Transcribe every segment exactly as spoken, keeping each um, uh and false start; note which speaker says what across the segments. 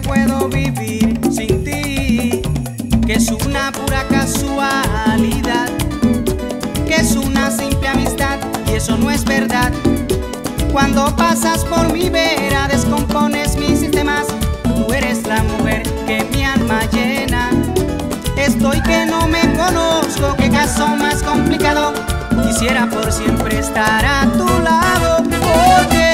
Speaker 1: puedo vivir sin ti, que es una pura casualidad, que es una simple amistad y eso no es verdad. Cuando pasas por mi vera descompones mis sistemas, tú eres la mujer que mi alma llena. Estoy que no me conozco, qué caso más complicado, quisiera por siempre estar a tu lado, porque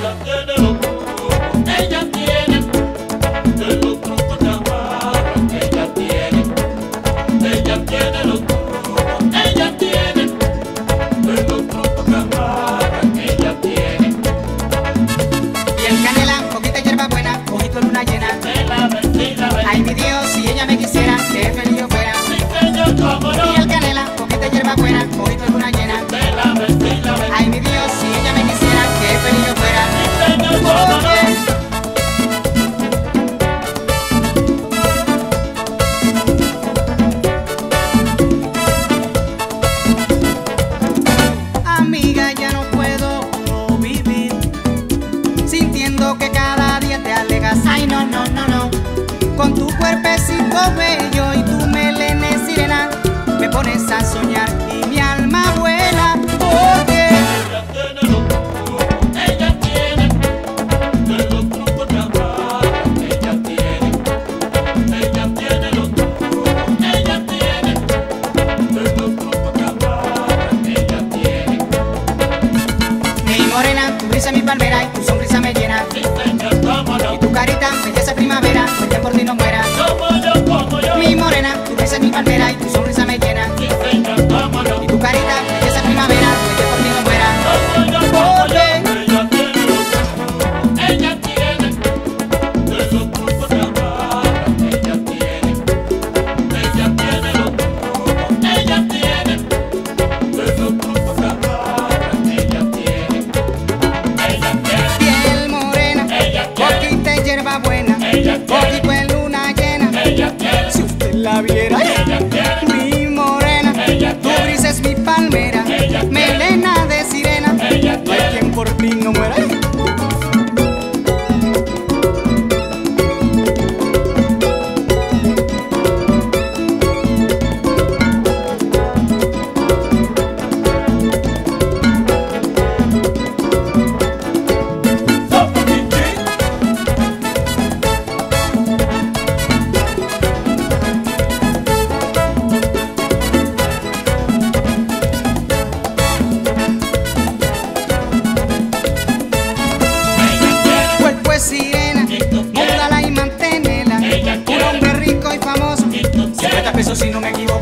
Speaker 2: ella tiene de los trucos que amarran, ella tiene, ella tiene los trucos, ella tiene de los trucos que amarran, ella tiene.
Speaker 1: Y el canela, poquita hierba buena, ojito luna llena. Ay mi Dios, si ella me quisiera, qué feliz yo fuera. Y el canela, poquita hierba buena, ojito luna llena. Ay mi Dios, si ella me quisiera, qué feliz yo fuera. Amiga, ya no puedo no vivir sintiendo que cada día te alegas. Ay no, no, no, no. Con tu cuerpecito bello y tu melena sirena me pones a soñar y mi alma vuela, porque
Speaker 2: ella tiene los trucos, ella tiene de los trucos que amarran, ella tiene, ella tiene los trucos, ella tiene de los trucos que amarran, ella tiene.
Speaker 1: mi morena, tu brisa mi palmera y tu sonrisa me llena, y tu carita, belleza primavera, que por ti no muera. Mi morena, tu brisa mi palmera y tu sonrisa me llena, y tu carita, belleza primavera, que por ti no muera. Porque
Speaker 2: ella tiene de los trucos que amarran, ella tiene, ella tiene los trucos, ella tiene de los trucos que amarran, ella tiene, ella tiene,
Speaker 1: piel morena, poquita hierba buena, poquito en luna llena.
Speaker 2: ella tiene,
Speaker 1: Si usted la viera,
Speaker 2: ella tiene,
Speaker 1: mi morena, tu brisa es mi palmera, melena de sirena, no hay quien por ti no muera. Cuerpo es sirena, módala y manténela, un hombre rico y famoso, cincuenta pesos si no me equivoco.